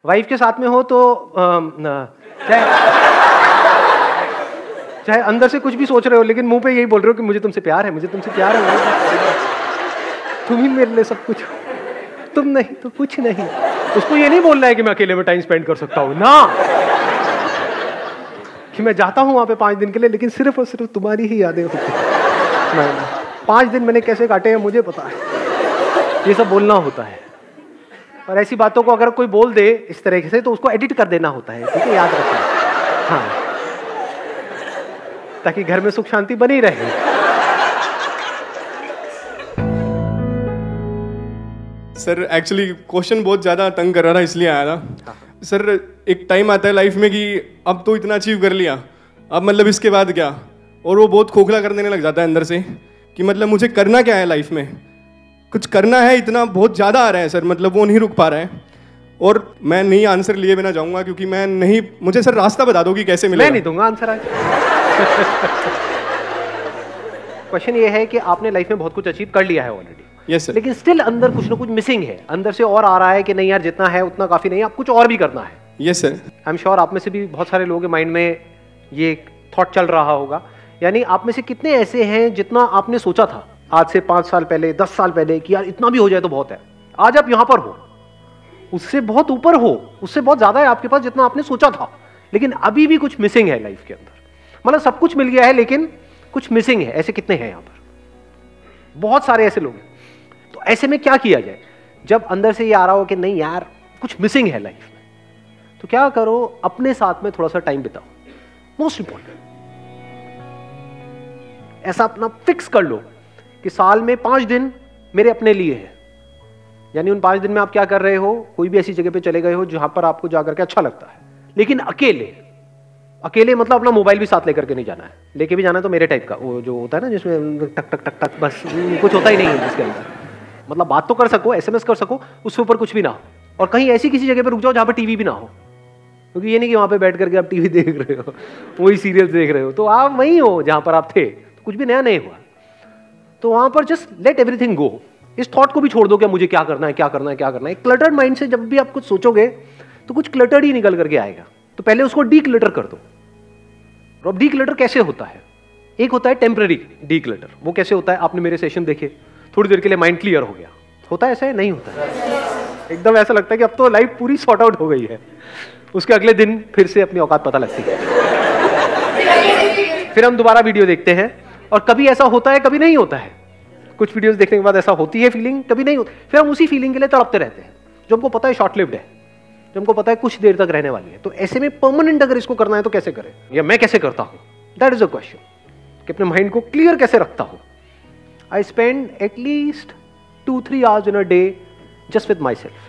Wife के साथ में हो तो चाहे अंदर से कुछ भी सोच रहे हो लेकिन मुंह पे यही बोल रहे हो कि मुझे तुमसे प्यार है, मुझे तुमसे प्यार है, तुम ही मेरे लिए सब कुछ हो, तुम नहीं तो कुछ नहीं। उसको ये नहीं बोलना है कि मैं अकेले में टाइम स्पेंड कर सकता हूं ना, कि मैं जाता हूं वहां पे 5 दिन के लिए लेकिन सिर्फ और सिर्फ तुम्हारी ही यादें होती हैं। 5 दिन मैंने कैसे काटे हैं मुझे पता है। ये सब बोलना होता है। और ऐसी बातों को अगर कोई बोल दे इस तरह से तो उसको एडिट कर देना होता है, ठीक है, याद रखना। हाँ, ताकि घर में सुख शांति बनी रहे। सर एक्चुअली क्वेश्चन बहुत ज़्यादा तंग कर रहा था इसलिए आया था। सर एक टाइम आता है लाइफ में कि अब तो इतना अचीव कर लिया, अब मतलब इसके बाद क्या, और वो बहुत खोखला कर देने लग जाता है अंदर से कि मतलब मुझे करना क्या है लाइफ में, कुछ करना है, इतना बहुत ज़्यादा आ रहा है सर, मतलब वो नहीं रुक पा रहा है। और मैं नहीं आंसर लिए बिना जाऊँगा क्योंकि मैं नहीं, मुझे सर रास्ता बता दो कि कैसे मिलेगा। मैं नहीं दूंगा आंसर आज। क्वेश्चन ये है कि आपने लाइफ में बहुत कुछ अचीव कर लिया है ऑलरेडी, यस सर, लेकिन स्टिल अंदर कुछ ना कुछ मिसिंग है, अंदर से और आ रहा है कि नहीं यार जितना है उतना काफी नहीं, आप कुछ और भी करना है। Yes sir. I am sure आप में से भी बहुत सारे लोगों के माइंड में ये थॉट चल रहा होगा। यानी आप में से कितने ऐसे हैं जितना आपने सोचा था आज से 5 साल पहले, 10 साल पहले कि यार इतना भी हो जाए तो बहुत है, आज आप यहां पर हो, उससे बहुत ऊपर हो, उससे बहुत ज्यादा है आपके पास जितना आपने सोचा था, लेकिन अभी भी कुछ मिसिंग है लाइफ के अंदर। मतलब सब कुछ मिल गया है लेकिन कुछ मिसिंग है। ऐसे कितने हैं यहां पर? बहुत सारे ऐसे लोग हैं। तो ऐसे में क्या किया जाए जब अंदर से ये आ रहा हो कि नहीं यार कुछ मिसिंग है लाइफ में? तो क्या करो, अपने साथ में थोड़ा सा टाइम बिताओ। मोस्ट इंपॉर्टेंट, ऐसा अपना फिक्स कर लो कि साल में 5 दिन मेरे अपने लिए है। यानी उन 5 दिन में आप क्या कर रहे हो, कोई भी ऐसी जगह पे चले गए हो जहां पर आपको जाकर के अच्छा लगता है, लेकिन अकेले। अकेले मतलब अपना मोबाइल भी साथ लेकर के नहीं जाना है, लेके भी जाना है तो मेरे टाइप का, वो जो होता है ना जिसमें टक टक टक टक, बस कुछ होता ही नहीं है जिसके अंदर। मतलब बात तो कर सको, SMS कर सको, उसके ऊपर कुछ भी ना हो। और कहीं ऐसी किसी जगह पे रुक जाओ जहां पर टीवी भी ना हो, क्योंकि ये नहीं कि वहां पे बैठ करके आप टीवी देख रहे हो, वही सीरियल्स देख रहे हो, तो आप वहीं हो जहां पर आप थे, तो कुछ भी नया नहीं हुआ। तो वहां पर जस्ट लेट एवरीथिंग गो। इस थॉट को भी छोड़ दो कि मुझे क्या करना है, क्या करना है, क्या करना है। क्लटर्ड माइंड से जब भी आप कुछ सोचोगे तो कुछ क्लटर्ड ही निकल करके आएगा। तो पहले उसको डी क्लटर कर दो। और अब डी क्लटर कैसे होता है? एक होता है टेम्पररी डी क्लटर। वो कैसे होता है? आपने मेरे सेशन देखे, थोड़ी देर के लिए माइंड क्लियर हो गया। होता है ऐसा है? नहीं होता है। एकदम ऐसा लगता है कि अब तो लाइफ पूरी सॉर्ट आउट हो गई है। उसके अगले दिन फिर से अपनी औकात पता लगती है। फिर हम दोबारा वीडियो देखते हैं और कभी ऐसा होता है, कभी नहीं होता है। कुछ वीडियोस देखने के बाद ऐसा होती है फीलिंग, कभी नहीं होती। फिर हम उसी फीलिंग के लिए तड़पते रहते हैं जो हमको पता है शॉर्ट लिव्ड है, जो हमको पता है कुछ देर तक रहने वाली है। तो ऐसे में परमानेंट अगर इसको करना है तो कैसे करें, या मैं कैसे करता हूं? दैट इज अ क्वेश्चन कि अपने माइंड को क्लियर कैसे रखता हूं। I spend at least 2-3 hours in a day just with myself.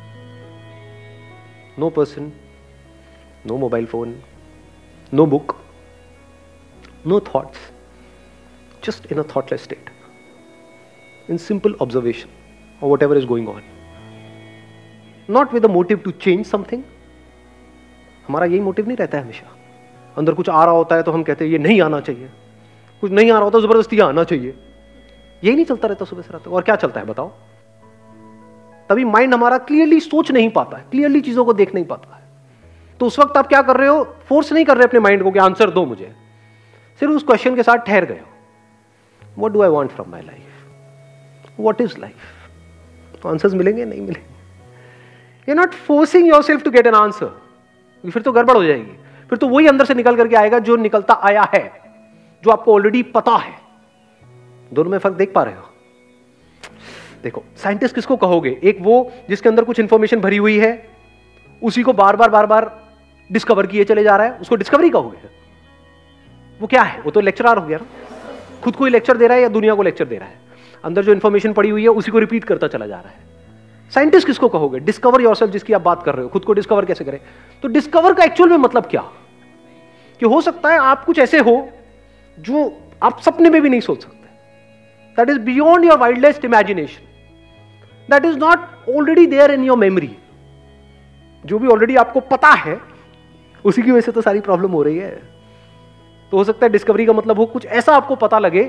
No person, no mobile phone, no book, no thoughts, just in a thoughtless state, in simple observation of whatever is going on. Not with a motive to change something. हमारा यही motive नहीं रहता है हमेशा। अंदर कुछ आ रहा होता है तो हम कहते हैं ये नहीं आना चाहिए, कुछ नहीं आ रहा होता तो जबरदस्ती आना चाहिए। यही नहीं चलता रहता सुबह से रात तक। और क्या चलता है बताओ? तभी माइंड हमारा क्लियरली सोच नहीं पाता है, क्लियरली चीजों को देख नहीं पाता है। तो उस वक्त आप क्या कर रहे हो? फोर्स नहीं कर रहे अपने माइंड को कि आंसर दो मुझे, सिर्फ उस क्वेश्चन के साथ ठहर गए हो। What do I want from my life? What is life? Answers मिलेंगे? नहीं मिलेंगे। You are not forcing yourself to get an answer. फिर तो गड़बड़ हो जाएगी। फिर तो वही अंदर से निकल करके आएगा जो निकलता आया है, जो आपको ऑलरेडी पता है। दोनों में फर्क देख पा रहे हो? देखो, साइंटिस्ट किसको कहोगे? एक वो जिसके अंदर कुछ इंफॉर्मेशन भरी हुई है, उसी को बार बार डिस्कवर किए चले जा रहा है, उसको डिस्कवरी कहोगे? वो क्या है? वो तो लेक्चरर हो गया ना। खुद को ही लेक्चर दे रहा है या दुनिया को लेक्चर दे रहा है? अंदर जो इंफॉर्मेशन पड़ी हुई है उसी को रिपीट करता चला जा रहा है। साइंटिस्ट किसको कहोगे? डिस्कवर योरसेल्फ, जिसकी आप बात कर रहे हो। खुद को डिस्कवर कैसे करें? तो डिस्कवर का एक्चुअल में मतलब क्या? कि हो सकता है आप कुछ ऐसे हो जो आप सपने में भी नहीं सोच सकते। That is beyond your wildest imagination. That is not already there in your memory. जो भी ऑलरेडी आपको पता है उसी की वजह से तो सारी प्रॉब्लम हो रही है। तो हो सकता है डिस्कवरी का मतलब हो कुछ ऐसा आपको पता लगे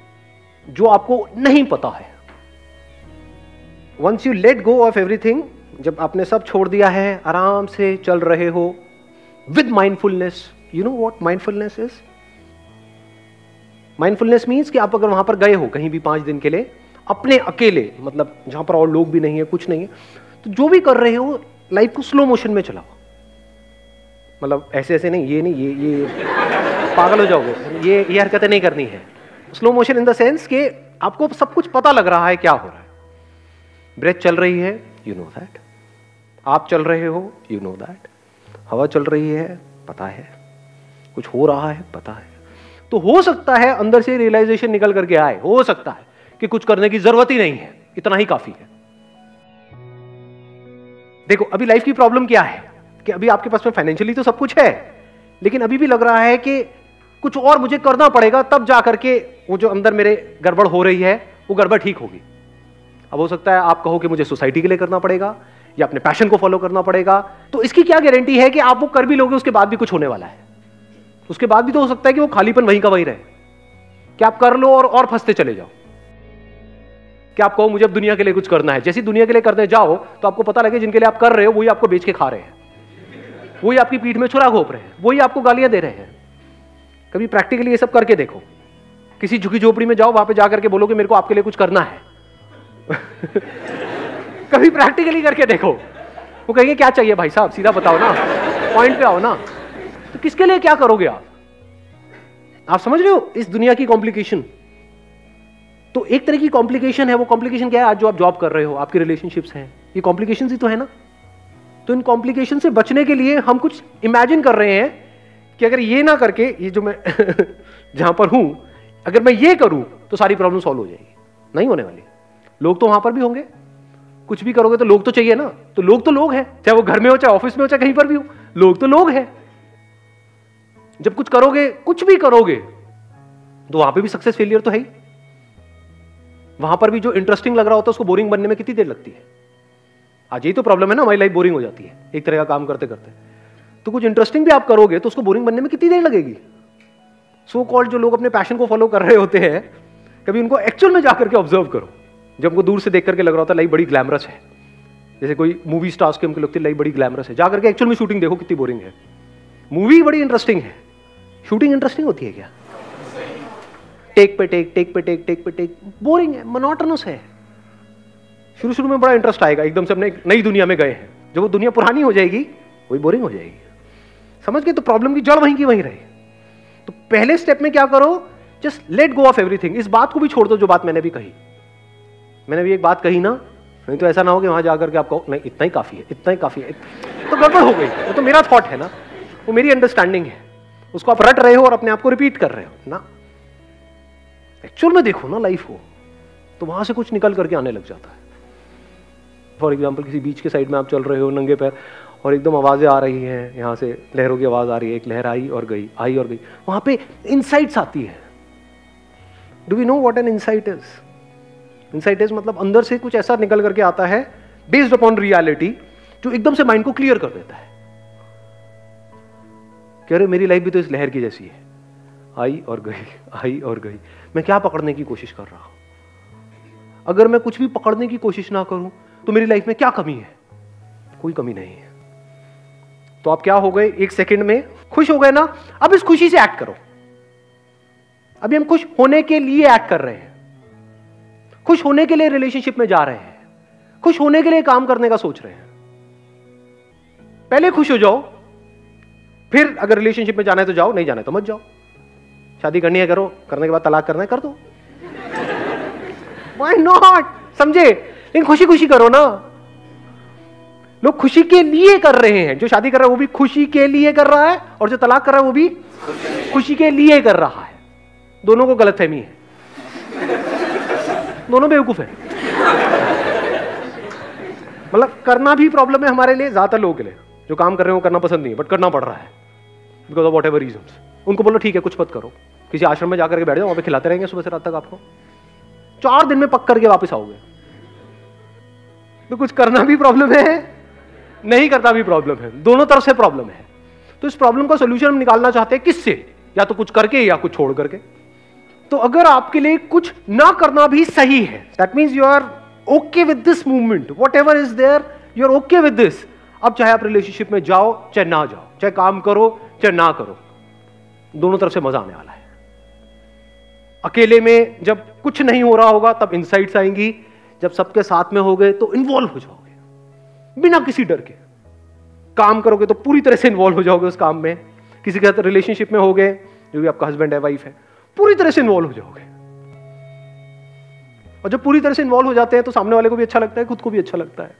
जो आपको नहीं पता है। Once you let go of everything, जब आपने सब छोड़ दिया है, आराम से चल रहे हो with mindfulness. You know what mindfulness is? Mindfulness means कि आप अगर वहां पर गए हो कहीं भी 5 दिन के लिए, अपने अकेले, मतलब जहां पर और लोग भी नहीं है, कुछ नहीं है, तो जो भी कर रहे हो लाइफ को स्लो मोशन में चलाओ. मतलब ऐसे ऐसे नहीं, ये नहीं, ये पागल हो जाओगे, ये हरकतें नहीं करनी है. Slow motion in the sense कि आपको सब कुछ पता लग रहा है क्या हो रहा है. ब्रेथ चल रही है, यू नो दैट. आप चल रहे हो, यू नो दैट. हवा चल रही है, पता है. कुछ हो रहा है, पता है. तो हो सकता है अंदर से रियलाइजेशन निकल करके आए, हो सकता है कि कुछ करने की जरूरत ही नहीं है, इतना ही काफी है. देखो अभी लाइफ की प्रॉब्लम क्या है कि अभी आपके पास में फाइनेंशियली तो सब कुछ है, लेकिन अभी भी लग रहा है कि कुछ और मुझे करना पड़ेगा, तब जाकर के वो जो अंदर मेरे गड़बड़ हो रही है वो गड़बड़ ठीक होगी. अब हो सकता है आप कहो कि मुझे सोसाइटी के लिए करना पड़ेगा या अपने पैशन को फॉलो करना पड़ेगा. तो इसकी क्या गारंटी है कि आप वो कर भी लोगे, उसके बाद भी कुछ होने वाला है? उसके बाद भी तो हो सकता है कि वो खालीपन वहीं का वहीं रहे, कि आप कर लो और फंसते चले जाओ. कि आप कहो मुझे अब दुनिया के लिए कुछ करना है. जैसी दुनिया के लिए करने जाओ तो आपको पता लगे जिनके लिए आप कर रहे हो वही आपको बेच के खा रहे हैं, वही आपकी पीठ में छुरा घोंप रहे हैं, वही आपको गालियां दे रहे हैं. कभी प्रैक्टिकली ये सब करके देखो. किसी झुकी झोपड़ी में जाओ, वहां पे जाकर के बोलो कि मेरे को आपके लिए कुछ करना है. कभी प्रैक्टिकली करके देखो. वो कहेंगे क्या चाहिए भाई साहब, सीधा बताओ ना, पॉइंट पे आओ ना. तो किसके लिए क्या करोगे आप समझ रहे हो इस दुनिया की कॉम्प्लिकेशन? तो एक तरह की कॉम्प्लिकेशन है. वो कॉम्प्लिकेशन क्या है? आज जो आप जॉब कर रहे हो, आपकी रिलेशनशिप्स हैं, ये कॉम्प्लिकेशन ही तो है ना. तो इन कॉम्प्लिकेशन से बचने के लिए हम कुछ इमेजिन कर रहे हैं कि अगर ये ना करके, ये जो मैं जहां पर हूं, अगर मैं ये करूं तो सारी प्रॉब्लम सॉल्व हो जाएगी. नहीं होने वाली. लोग तो वहां पर भी होंगे, कुछ भी करोगे तो लोग तो चाहिए ना. तो लोग हैं, चाहे वो घर में हो, चाहे ऑफिस में हो, चाहे कहीं पर भी हो, लोग तो लोग हैं. जब कुछ करोगे, कुछ भी करोगे, तो वहां पे भी सक्सेस फेलियर तो है ही. वहां पर भी जो इंटरेस्टिंग लग रहा होता है उसको बोरिंग बनने में कितनी देर लगती है? आज यही तो प्रॉब्लम है ना, हमारी लाइफ बोरिंग हो जाती है एक तरह का काम करते करते. तो कुछ इंटरेस्टिंग भी आप करोगे तो उसको बोरिंग बनने में कितनी देर लगेगी? सो कॉल्ड जो लोग अपने पैशन को फॉलो कर रहे होते हैं, कभी उनको एक्चुअल में जाकर के ऑब्जर्व करो. जब उनको दूर से देख करके लग रहा होता है लाइफ बड़ी ग्लैमरस है, जैसे कोई मूवी स्टार्स के उनको लगती है लाइफ बड़ी ग्लैमरस है, जाकर के एक्चुअल में शूटिंग देखो कितनी बोरिंग है. मूवी बड़ी इंटरेस्टिंग है, शूटिंग इंटरेस्टिंग होती है क्या? टेक पे टेक, टेक पे टेक, टेक पे टेक, बोरिंग है, मोनोटोनस है. शुरू में बड़ा इंटरेस्ट आएगा, एकदम से अपने एक नई दुनिया में गए हैं. जब वो दुनिया पुरानी हो जाएगी वही बोरिंग हो जाएगी. समझ गए? तो प्रॉब्लम की जड़ वहीं की वहीं रहे. तो पहले स्टेप में क्या करो, just let go of everything. इस बात को भी छोड़ दो जो बात मैंने भी कही. मैंने भी एक बात कही ना, नहीं तो ऐसा ना हो कि वहां जाकर के आपको नहीं इतना ही काफी है, इतना ही काफी है, तो गड़बड़ हो गई. वो तो मेरा थॉट है ना, वो मेरी अंडरस्टैंडिंग है, उसको आप रट रहे हो और अपने आप को रिपीट कर रहे हो ना. एक्चुअल में देखो ना लाइफ को, तो वहां से कुछ निकल करके आने लग जाता है. फॉर एग्जाम्पल किसी बीच के साइड में आप चल रहे हो नंगे पैर, और एकदम आवाजें आ रही हैं, यहाँ से लहरों की आवाज आ रही है, एक लहर आई और गई, आई और गई. वहां पे इनसाइट्स आती है. Do we know what an insight is? Insight is मतलब अंदर से कुछ ऐसा निकल करके आता है बेस्ड अपॉन रियलिटी, जो एकदम से माइंड को क्लियर कर देता है कि अरे मेरी लाइफ भी तो इस लहर की जैसी है, आई और गई, आई और गई. मैं क्या पकड़ने की कोशिश कर रहा हूं? अगर मैं कुछ भी पकड़ने की कोशिश ना करूं तो मेरी लाइफ में क्या कमी है? कोई कमी नहीं है. तो आप क्या हो गए, एक सेकंड में खुश हो गए ना. अब इस खुशी से एक्ट करो. अभी हम खुश होने के लिए एक्ट कर रहे हैं, खुश होने के लिए रिलेशनशिप में जा रहे हैं, खुश होने के लिए काम करने का सोच रहे हैं. पहले खुश हो जाओ, फिर अगर रिलेशनशिप में जाना है तो जाओ, नहीं जाना है तो मत जाओ. शादी करनी है करो, करने के बाद तलाक करना है कर दो. Why not? समझे? लेकिन खुशी खुशी करो ना. लोग खुशी के लिए कर रहे हैं. जो शादी कर रहा है वो भी खुशी के लिए कर रहा है, और जो तलाक कर रहा है वो भी खुशी के लिए कर रहा है. दोनों को गलतफहमी है, दोनों बेवकूफ है. मतलब करना भी प्रॉब्लम है हमारे लिए, ज्यादातर लोगों के लिए. जो काम कर रहे हो करना पसंद नहीं है, बट करना पड़ रहा है because of whatever reasons. उनको बोलो ठीक है कुछ मत करो, किसी आश्रम में जाकर के बैठ जाओ, वहां पे खिलाते रहेंगे सुबह से रात तक आपको. 4 दिन में पक करके वापस आओगे. तो कुछ करना भी प्रॉब्लम है, नहीं करना भी प्रॉब्लम है, दोनों तरफ से प्रॉब्लम है. तो इस प्रॉब्लम का सोल्यूशन हम निकालना चाहते हैं किससे? या तो कुछ करके या कुछ छोड़ करके. तो अगर आपके लिए कुछ ना करना भी सही है, that means you are okay with this movement, whatever is there, you are okay with this. अब चाहे आप रिलेशनशिप में जाओ चाहे ना जाओ, चाहे काम करो चाहे ना करो, दोनों तरफ से मजा आने वाला है। अकेले में जब कुछ नहीं हो रहा होगा तब इनसाइट्स आएंगी, जब सबके साथ में हो गए तो इन्वॉल्व हो जाओगे बिना किसी डर के। काम करोगे तो पूरी तरह से इन्वॉल्व हो जाओगे उस काम में। किसी के साथ रिलेशनशिप में हो गए, जो भी आपका हस्बैंड है वाइफ है, पूरी तरह से इन्वॉल्व हो जाओगे। और जब पूरी तरह से इन्वॉल्व हो जाते हैं तो सामने वाले को भी अच्छा लगता है, खुद को भी अच्छा लगता है।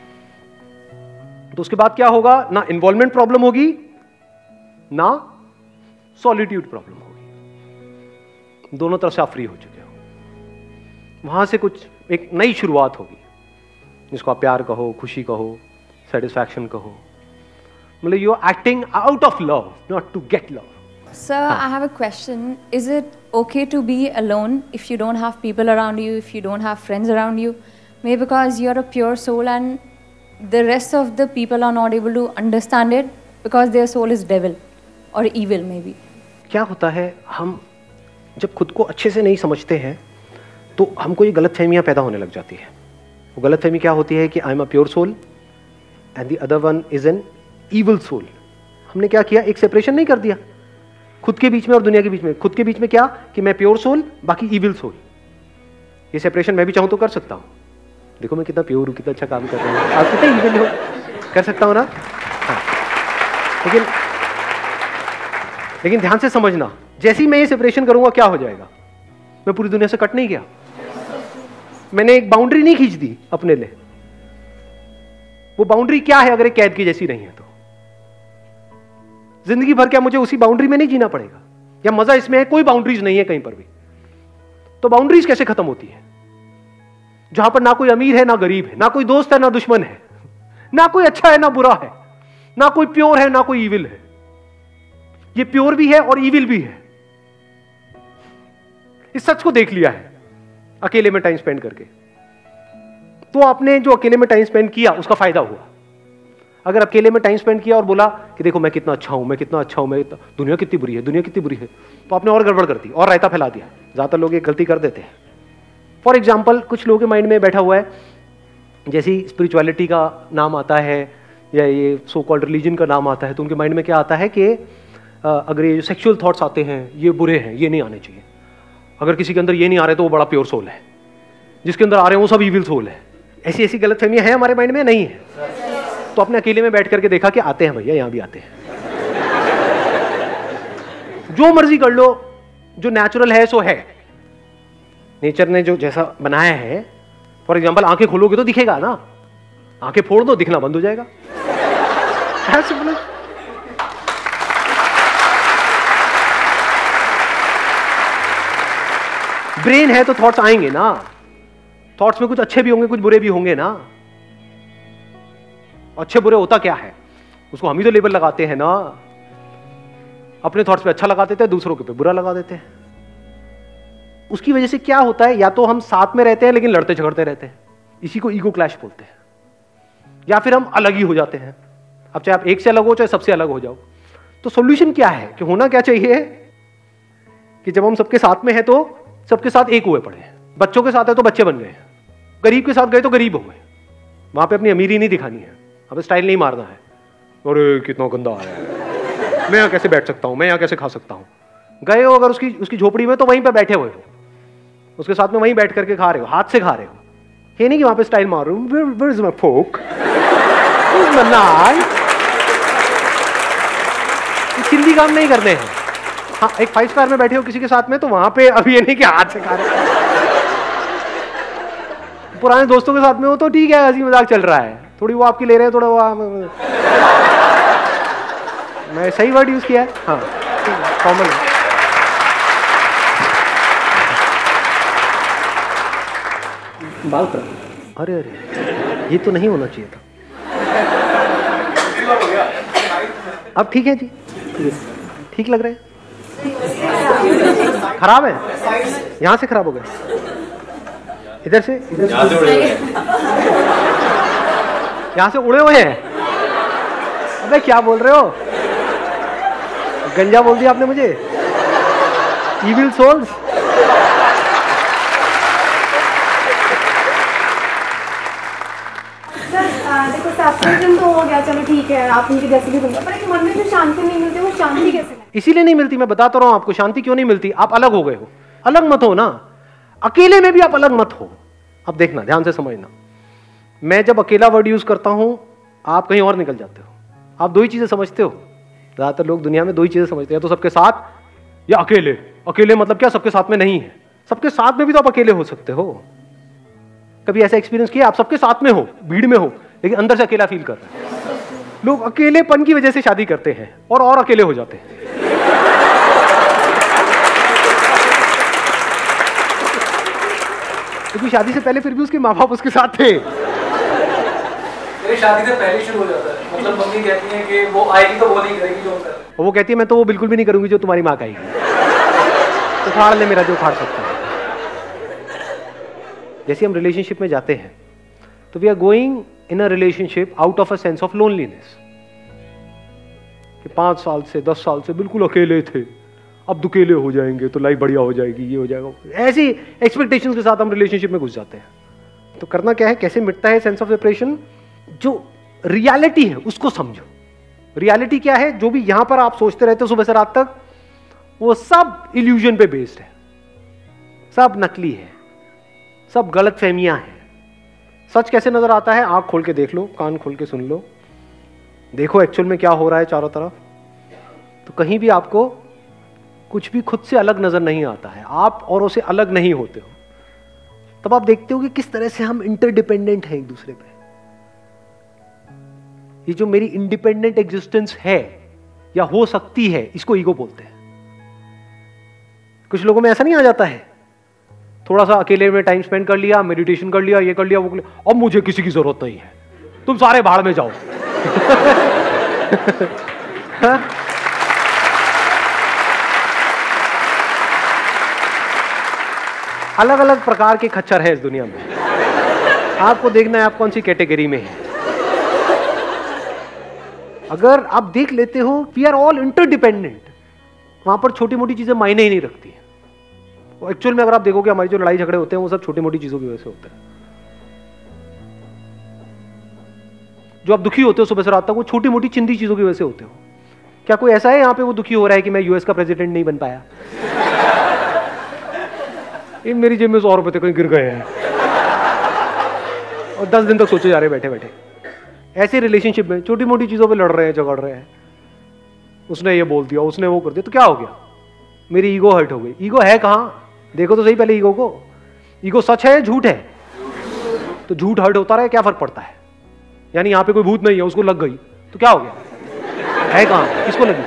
तो उसके बाद क्या होगा, ना इन्वॉल्वमेंट प्रॉब्लम होगी ना सॉलिट्यूड प्रॉब्लम होगी, दोनों तरफ से आप फ्री हो चुके हो। वहां से कुछ एक नई शुरुआत होगी, जिसको आप प्यार कहो, खुशी कहो, सेटिस्फैक्शन कहो। मतलब you are acting out of love, not to get love. Sir, I have a question. Is it okay to be alone if you don't have people around you, if you don't have friends around you? Maybe because you're a pure soul and the rest of the people are not able to understand it because their soul is devil or evil maybe. क्या होता है, हम जब खुद को अच्छे से नहीं समझते हैं तो हमको ये गलतफहमियां पैदा होने लग जाती है। वो गलतफहमी क्या होती है कि I am a pure soul and the other one is an evil soul. हमने क्या किया, एक सेपरेशन नहीं कर दिया खुद के बीच में और दुनिया के बीच में। खुद के बीच में क्या कि मैं प्योर सोल, बाकी इविल सोल। ये सेपरेशन मैं भी चाहूं तो कर सकता हूं। देखो मैं कितना प्योर हूं, कितना अच्छा काम कर रहा हूं, आप कितने इविल हो, कर सकता हूं ना। हाँ। लेकिन ध्यान से समझना, जैसे ही मैं ये सेपरेशन करूंगा क्या हो जाएगा, मैं पूरी दुनिया से कट नहीं गया, मैंने एक बाउंड्री नहीं खींच दी अपने लिए। वो बाउंड्री क्या है अगर एक कैद की जैसी नहीं है तो जिंदगी भर क्या मुझे उसी बाउंड्री में नहीं जीना पड़ेगा? या मजा इसमें है कोई बाउंड्रीज नहीं है कहीं पर भी, तो बाउंड्रीज कैसे खत्म होती है? जहां पर ना कोई अमीर है ना गरीब है, ना कोई दोस्त है ना दुश्मन है, ना कोई अच्छा है ना बुरा है, ना कोई प्योर है ना कोई इविल है। ये प्योर भी है और इविल भी है। इस सच को देख लिया है अकेले में टाइम स्पेंड करके, तो आपने जो अकेले में टाइम स्पेंड किया उसका फायदा हुआ। अगर अकेले में टाइम स्पेंड किया और बोला कि देखो मैं कितना अच्छा हूं, मैं कितना अच्छा हूं, दुनिया कितनी बुरी है, दुनिया कितनी बुरी है, तो आपने और गड़बड़ कर दी और रायता फैला दिया। ज्यादातर लोग ये गलती कर देते हैं। फॉर एग्जाम्पल, कुछ लोगों के माइंड में बैठा हुआ है, जैसे स्पिरिचुअलिटी का नाम आता है या ये सो कॉल्ड रिलीजन का नाम आता है, तो उनके माइंड में क्या आता है कि अगर ये सेक्सुअल थॉट्स आते हैं ये बुरे हैं, ये नहीं आने चाहिए। अगर किसी के अंदर ये नहीं आ रहे तो वो बड़ा प्योर सोल है, जिसके अंदर आ रहे हैं वो सब इविल सोल है। ऐसी ऐसी गलतफहमियां हैं हमारे माइंड में, नहीं है? तो अपने अकेले में बैठ करके देखा कि आते हैं भैया, यहां भी आते हैं। जो मर्जी कर लो, जो नेचुरल है सो है। नेचर ने जो जैसा बनाया है, फॉर एग्जाम्पल आंखें खोलोगे तो दिखेगा ना, आंखें फोड़ दो दिखना बंद हो जाएगा। ब्रेन है तो थॉट्स आएंगे ना, थॉट्स में कुछ अच्छे भी होंगे कुछ बुरे भी होंगे ना। अच्छे बुरे होता क्या है, उसको हम ही तो लेबल लगाते हैं ना। अपने थॉट्स पे अच्छा लगा देते हैं, दूसरों के पे बुरा लगा देते हैं। उसकी वजह से क्या होता है, या तो हम साथ में रहते हैं लेकिन लड़ते झगड़ते रहते हैं, इसी को ईगो क्लैश बोलते हैं, या फिर हम अलग ही हो जाते हैं। अब चाहे आप एक से अलग हो चाहे सबसे अलग हो जाओ। तो सॉल्यूशन क्या है कि होना क्या चाहिए कि जब हम सबके साथ में है तो सबके साथ एक हुए पड़े। बच्चों के साथ है तो बच्चे बन गए, गरीब के साथ गए तो गरीब हो गए। वहां पे अपनी अमीरी नहीं दिखानी है, अब स्टाइल नहीं मारना है, अरे कितना गंदा आया है, मैं यहाँ कैसे बैठ सकता हूँ, मैं यहाँ कैसे खा सकता हूँ। गए हो अगर उसकी झोपड़ी में तो वहीं पे बैठे हुए हो, उसके साथ में वहीं बैठ करके खा रहे हो, हाथ से खा रहे हो। ये नहीं कि वहां पे स्टाइल मार रहे हो, where is my fork? Where's my knife? Hindi काम नहीं करने हैं। हाँ, एक 5 स्टार में बैठे हो किसी के साथ में तो वहां पे अभी ये नहीं कि हाथ से खा रहे हो। पुराने दोस्तों के साथ में हो तो ठीक है, हंसी मजाक चल रहा है, थोड़ी वो आपकी ले रहे हैं, थोड़ा वो मैं सही वर्ड यूज किया है, हाँ कॉमन है। बाल कर, अरे अरे ये तो नहीं होना चाहिए था। अब ठीक है जी, ठीक लग रहे हैं। खराब है, यहां से खराब हो गए, इधर से यहां से उड़े हुए हैं। अबे क्या बोल रहे हो, गंजा बोल दिया आपने मुझे, इविल सोल्स। देखो सेपरेशन तो हो गया, चलो ठीक है, आप उनके जैसे भी होंगे, पर एक मन में जो शांति नहीं मिलती वो शांति कैसे लाए? इसीलिए नहीं मिलती, मैं बताता रहा हूं आपको शांति क्यों नहीं मिलती। आप अलग हो गए हो, अलग मत हो ना, अकेले में भी आप अलग मत हो। अब देखना, ध्यान से समझना, मैं जब अकेला वर्ड यूज करता हूं आप कहीं और निकल जाते हो। आप दो ही चीजें समझते हो, ज्यादातर लोग दुनिया में दो ही चीजें समझते हैं, तो सबके साथ या अकेले। अकेले मतलब क्या, सबके साथ में नहीं है, सबके साथ में भी तो आप अकेले हो सकते हो। कभी ऐसा एक्सपीरियंस किया आप सबके साथ में हो, भीड़ में हो, लेकिन अंदर से अकेला फील कर रहे हैं? लोग अकेलेपन की वजह से शादी करते हैं और अकेले हो जाते हैं। क्योंकि शादी से पहले फिर भी उसके माँ बाप उसके साथ थे। मेरी शादी से पहले शुरू हो जाता है, मतलब मम्मी कहती है कि वो आएगी तो वो नहीं करेगी जो हम कर रहे हैं। और वो कहती है मैं तो वो बिल्कुल भी नहीं करूंगी जो तुम्हारी माँ कहेगी, उखाड़ ले मेरा जो उखाड़ सकता है। जैसे हम रिलेशनशिप में जाते हैं तो we are going in a relationship out of a sense of loneliness, कि 5 साल से 10 साल से बिल्कुल अकेले थे, अब दुकेले हो जाएंगे तो लाइफ बढ़िया हो जाएगी, ये हो जाएगा, ऐसी एक्सपेक्टेशंस के साथ हम रिलेशनशिप में घुस जाते हैं। तो करना क्या है, कैसे मिटता है सेंस ऑफ सेपरेशन? जो रियलिटी है उसको समझो। रियलिटी क्या है? जो भी यहां पर आप सोचते रहते हो सुबह से रात तक, वो सब इल्यूजन पे बेस्ड है, सब नकली है, सब गलत फहमियां हैं। सच कैसे नजर आता है? आंख खोल के देख लो, कान खोल के सुन लो, देखो एक्चुअल में क्या हो रहा है चारों तरफ। तो कहीं भी आपको कुछ भी खुद से अलग नजर नहीं आता है, आप औरों से अलग नहीं होते हो। तब आप देखते हो कि किस तरह से हम इंटरडिपेंडेंट हैं एक दूसरे पे। ये जो मेरी इंडिपेंडेंट एग्जिस्टेंस है या हो सकती है, इसको ईगो बोलते हैं। कुछ लोगों में ऐसा नहीं आ जाता है, थोड़ा सा अकेले में टाइम स्पेंड कर लिया, मेडिटेशन कर लिया, ये कर लिया, वो कर लिया, अब मुझे किसी की जरूरत नहीं है, तुम सारे भाड़ में जाओ। अलग अलग प्रकार के खच्चर है इस दुनिया में, आपको देखना है आप कौन सी कैटेगरी में है। अगर आप देख लेते हो वी आर ऑल इंटरडिपेंडेंट, वहां पर छोटी मोटी चीजें मायने ही नहीं रखती है। एक्चुअल में अगर आप देखोगे हमारी जो लड़ाई झगड़े होते हैं वो सब छोटी मोटी चीजों की वजह से होते हैं। जो आप दुखी होते हो सुबह से रात तक, वो छोटी मोटी चिंदी चीजों की वजह से होते हो। क्या कोई ऐसा है यहाँ पे वो दुखी हो रहा है कि मैं यूएस का प्रेसिडेंट नहीं बन पाया? मेरी जेब में 100 रुपए थे कहीं गिर गए हैं और 10 दिन तक सोचे जा रहे बैठे बैठे। ऐसे रिलेशनशिप में छोटी मोटी चीजों पे लड़ रहे हैं, झगड़ रहे हैं, उसने ये बोल दिया, उसने वो कर दिया, तो क्या हो गया? मेरी ईगो हर्ट हो गई। ईगो है कहां? देखो तो सही पहले ईगो को। ईगो सच है झूठ है? तो झूठ हर्ट होता रहे, क्या फर्क पड़ता है? यानी यहां पे कोई भूत नहीं है, उसको लग गई तो क्या हो गया? है कहां? किसको लगी?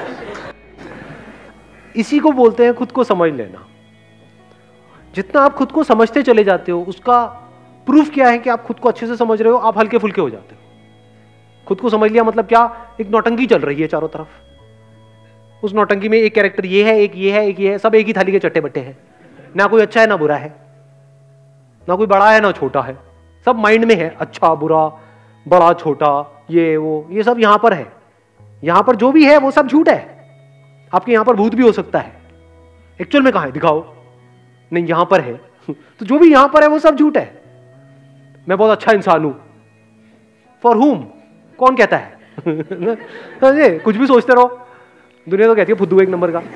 इसी को बोलते हैं खुद को समझ लेना। जितना आप खुद को समझते चले जाते हो उसका प्रूफ क्या है कि आप खुद को अच्छे से समझ रहे हो, आप हल्के फुल्के हो जाते हो। खुद को समझ लिया मतलब क्या? एक नौटंकी चल रही है चारों तरफ, उस नौटंकी में एक कैरेक्टर ये है, एक ये है, एक ये है, सब एक ही थाली के चट्टे बट्टे हैं, ना कोई अच्छा है ना बुरा है, ना कोई बड़ा है ना छोटा है, सब माइंड में है, अच्छा बुरा, बड़ा छोटा, ये वो, ये सब यहां पर है। यहां पर जो भी है वो सब झूठ है। आपके यहां पर भूत भी हो सकता है, एक्चुअल में कहां है दिखाओ, नहीं यहां पर है। तो जो भी यहां पर है वो सब झूठ है। मैं बहुत अच्छा इंसान हूं, फॉर हुम? कौन कहता है? कुछ भी सोचते रहो, दुनिया तो कहती है फुद्दू एक नंबर का।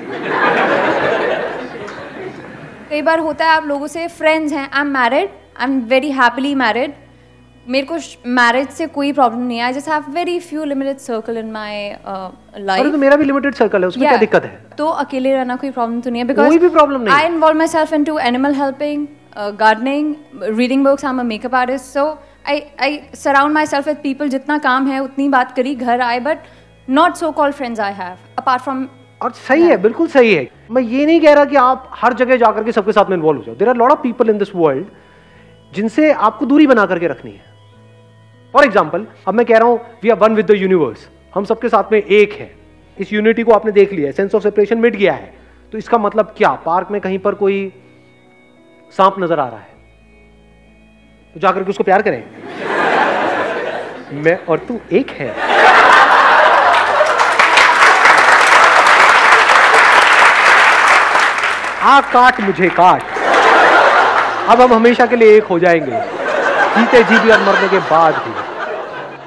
कई बार होता है आप लोगों से फ्रेंड्स हैं, I am married, I am very happily married, मेरे को मैरिज से कोई प्रॉब्लम नहीं है, I just have very few limited circle in my life. अरे तो मेरा भी लिमिटेड सर्कल है, उसमें क्या दिक्कत है? तो अकेले रहना कोई प्रॉब्लम तो नहीं है, बिकॉज़ कोई भी प्रॉब्लम नहीं। I involve myself into animal helping, gardening, reading books, I am a makeup artist, so I surround myself with people, जितना काम है उतनी बात करी, घर आए, but not so called friends I have apart from. और सही है, बिल्कुल सही है। मैं ये नहीं कह रहा कि आप हर जगह जाकर के सबके साथ में इन्वॉल्व हो जाओ। There are lot of people in this world जिनसे आपको दूरी बना करके रखनी है। फॉर एग्जाम्पल, अब मैं कह रहा हूं we are one with the universe, हम सबके साथ में एक है, इस यूनिटी को आपने देख लिया है, सेंस ऑफ सेपरेशन मिट गया है। तो इसका मतलब क्या? पार्क में कहीं पर कोई सांप नजर आ रहा है तो जाकर के उसको प्यार करें, मैं और तू एक है। आ काट मुझे काट, अब हम हमेशा के लिए एक हो जाएंगे, जीते जी भी और मरने के बाद भी।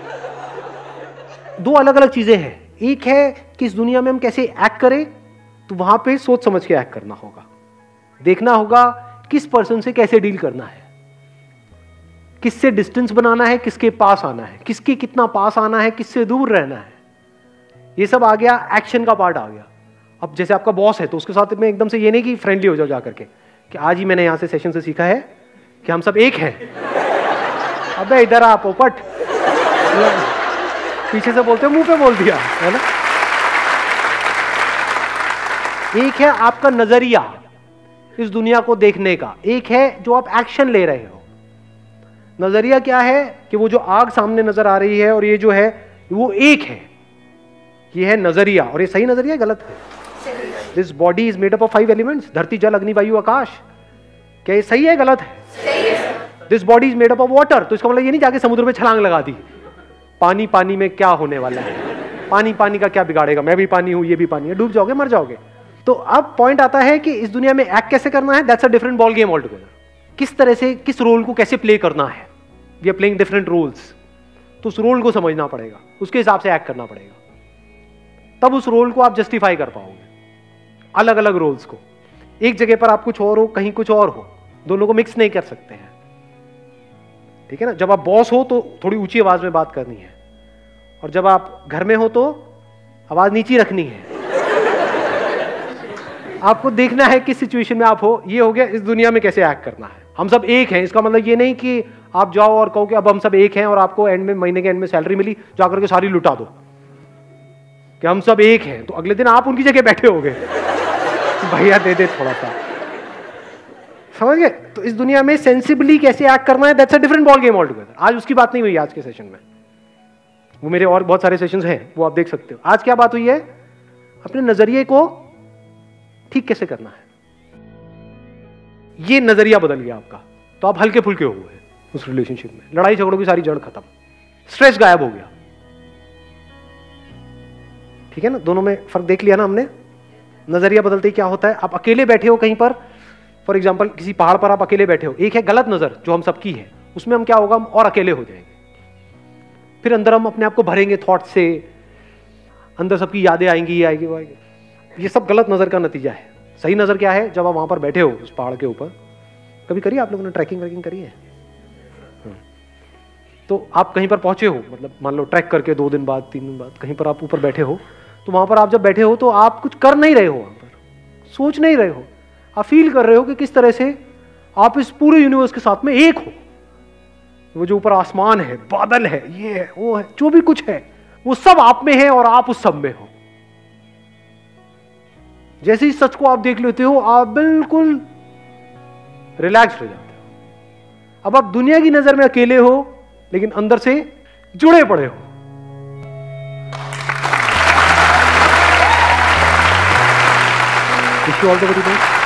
दो अलग अलग चीजें हैं। एक है कि इस दुनिया में हम कैसे एक्ट करें, तो वहां पे सोच समझ के एक्ट करना होगा, देखना होगा किस पर्सन से कैसे डील करना है, किससे डिस्टेंस बनाना है, किसके पास आना है, किसके कितना पास आना है, किससे दूर रहना है। ये सब आ गया, एक्शन का पार्ट आ गया। अब जैसे आपका बॉस है तो उसके साथ में एकदम से ये नहीं कि फ्रेंडली हो जाओ जाकर के कि आज ही मैंने यहां से सेशन से सीखा है कि हम सब एक हैं। अबे इधर आ पोपट, पीछे से बोलते हो मुंह पे बोल दिया, है ना। एक है आपका नजरिया इस दुनिया को देखने का, एक है जो आप एक्शन ले रहे हो। नजरिया क्या है कि वो जो आग सामने नजर आ रही है और ये जो है वो एक है, ये है नजरिया। और ये सही नजरिया गलत है? This body is made up of 5 elements, धरती जल अग्नि वायु आकाश। क्या ये सही है गलत है? This body is made up of water, तो इसका मतलब ये नहीं जाके समुद्र में छलांग लगा दी। पानी पानी में क्या होने वाला है, पानी पानी का क्या बिगाड़ेगा, मैं भी पानी हूं ये भी पानी है, डूब जाओगे मर जाओगे। तो अब पॉइंट आता है कि इस दुनिया में एक्ट कैसे करना है, that's a different ball game all together. किस तरह से किस रोल को कैसे प्ले करना है, we are playing different roles. तो उस रोल को समझना पड़ेगा, उसके हिसाब से एक्ट करना पड़ेगा, तब उस रोल को आप जस्टिफाई कर पाओगे। अलग अलग रोल्स को, एक जगह पर आप कुछ और हो कहीं कुछ और हो, दोनों को मिक्स नहीं कर सकते हैं, ठीक है ना। जब आप बॉस हो तो थोड़ी ऊंची आवाज में बात करनी है, और जब आप घर में हो तो आवाज नीची रखनी है। आपको देखना है किस सिचुएशन में आप हो। ये हो गया इस दुनिया में कैसे एक्ट करना है। हम सब एक हैं, इसका मतलब ये नहीं कि आप जाओ और कहो कि अब हम सब एक हैं और आपको एंड में महीने के एंड में सैलरी मिली जाकर के सारी लुटा दो कि हम सब एक हैं, तो अगले दिन आप उनकी जगह बैठे होगे भैया दे दे थोड़ा सा, समझ गए। तो इस दुनिया में सेंसिबली कैसे एक्ट करना है, that's a different ball game all together. आज उसकी बात नहीं हुई आज के सेशन में, वो मेरे और बहुत सारे सेशंस हैं, वो आप देख सकते हो। आज क्या बात हुई है, अपने नजरिए को ठीक कैसे करना है। ये नजरिया बदल गया आपका तो आप हल्के फुल्के हो गए उस रिलेशनशिप में, लड़ाई झगड़ों की सारी जड़ खत्म, स्ट्रेस गायब हो गया, ठीक है ना। दोनों में फर्क देख लिया ना हमने। नजरिया बदलते ही क्या होता है, आप अकेले बैठे हो कहीं पर, फॉर एग्जाम्पल किसी पहाड़ पर आप अकेले बैठे हो, एक है गलत नजर जो हम सबकी है, उसमें हम क्या होगा, हम और अकेले हो जाएंगे। फिर अंदर हम अपने आप को भरेंगे थॉट से, अंदर सबकी यादें आएंगी, ये आएगी वो आएगी। ये सब गलत नजर का नतीजा है। सही नजर क्या है, जब आप वहां पर बैठे हो उस पहाड़ के ऊपर, कभी करिए आप लोगों ने ट्रैकिंग व्रैकिंग करी है, तो आप कहीं पर पहुंचे हो, मतलब मान लो ट्रैक करके 2 दिन बाद 3 दिन बाद कहीं पर आप ऊपर बैठे हो, तो वहां पर आप जब बैठे हो तो आप कुछ कर नहीं रहे हो, वहां पर सोच नहीं रहे हो, आप फील कर रहे हो कि किस तरह से आप इस पूरे यूनिवर्स के साथ में एक हो। वो जो ऊपर आसमान है, बादल है, ये है वो है, जो भी कुछ है वो सब आप में है और आप उस सब में हो। जैसे इस सच को आप देख लेते हो, आप बिल्कुल रिलैक्स हो जाते हो। अब आप दुनिया की नजर में अकेले हो लेकिन अंदर से जुड़े पड़े हो। Wish you all the very best.